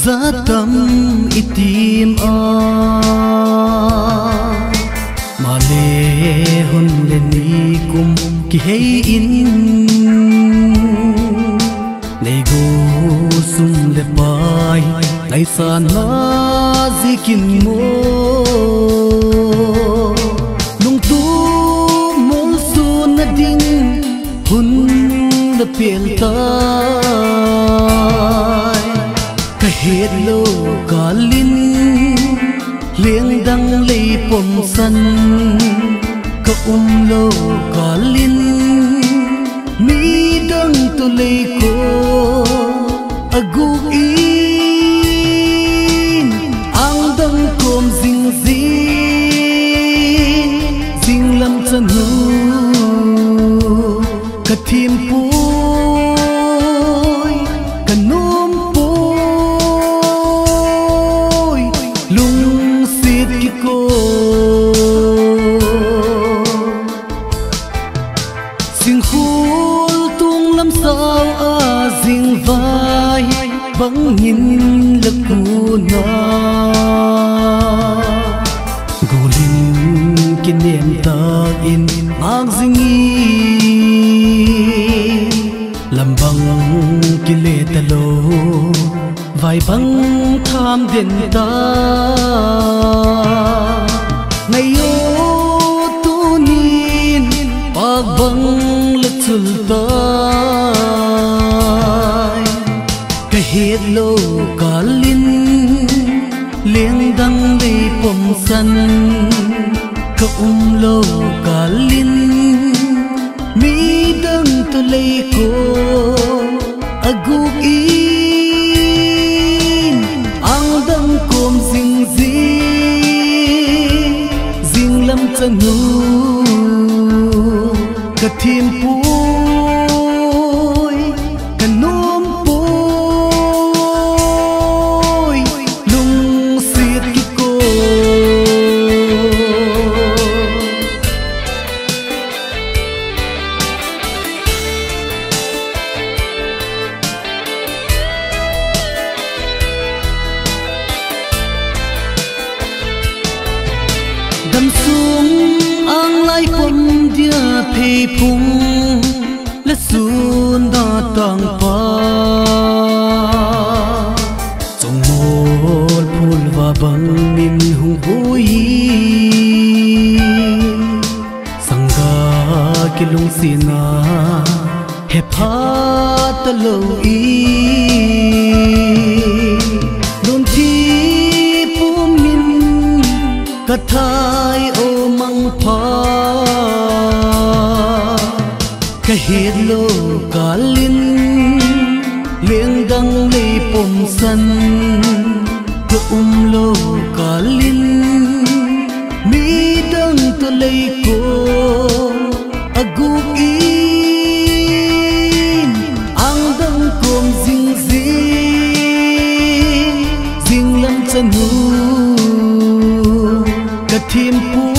giá tâm itim mà lê hôn lên ni cùng kỳ hay in này go sum le pai ngày san na zikin mo lung tu mol su na ding hun na piel tai ka het lo kalin lieng dang lei pom san ka lo kalin mi dang tu lei ko agu in ang dang kom zing zing zing lam chan nu ka thim pui ka num pui lung sit ki ko sing khul tung lam sao a zing vai vắng nhìn lực cu na golin kin niệm ta in ang zingi lam bang kin le ta lo vai bang tham den ta ngày yo tu nin pag bang lực chul ta het lo kalin lieng dang le pom san ka lo kalin mi dang to le ko agu in ang dang kom zing zing zing lam chan nu ka thim pui ka nom đâm xuống ang lai pom dia phe phung la sun da tang pa trong mol phul va bang min hung hui sangga kilung sina he pha ta lo i don thi pum min ka thai o mang pha ka het lo kalin lieng dang le pom san ka lo kalin mi dang to le ko agu in ang dang kom zing zing zing lam chan nu ka thim pu